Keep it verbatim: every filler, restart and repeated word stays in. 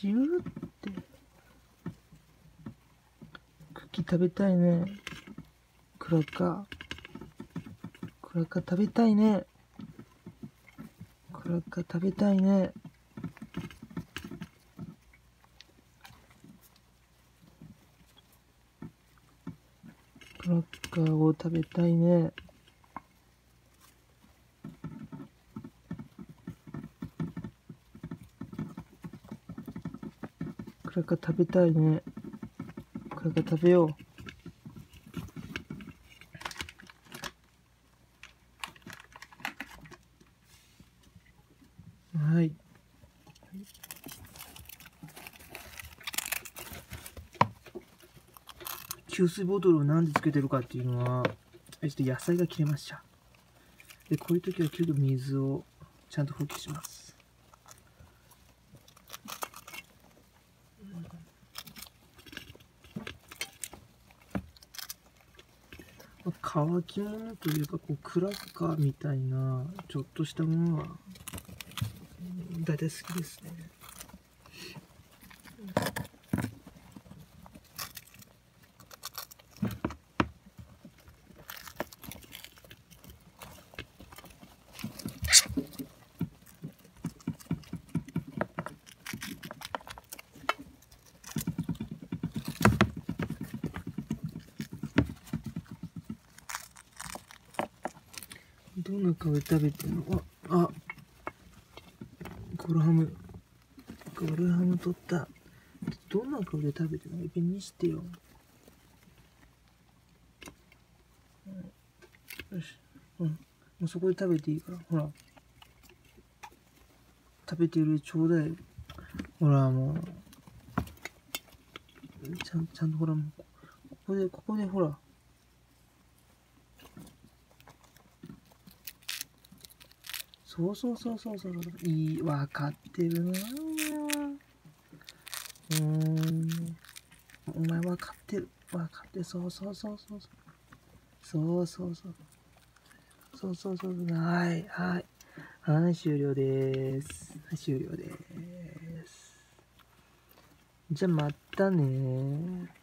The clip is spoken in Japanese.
ジューってクッキー食べたいね。クラッカークラッカー食べたいね。クラッカー食べたいね。クラッカーを食べたいね。クラッカー食べたいね。クラッカー食べよう。はい。給水ボトルをなんでつけてるかっていうのは、ちょっと野菜が切れました。で、こういう時は急遽水をちゃんと補給します。乾き物というか、こうクラッカーみたいなちょっとしたものは大体好きですね。どんな顔で食べてるの？あ、あ、ゴルハム。ゴルハム取った。どんな顔で食べてるの？いっぺん見してよ。よし。うん。もうそこで食べていいから。ほら。食べてるちょうだい。ほら、もう。ちゃん、ちゃんとほら、もうここで、ここでほら。そうそうそうそうそう。いい、わかってるなぁ。うーん。お前わかってる。わかってる。そうそうそうそう。そうそうそう。そうそうそう。はい、はい。はい、終了です。はい、終了です。じゃあまたねー。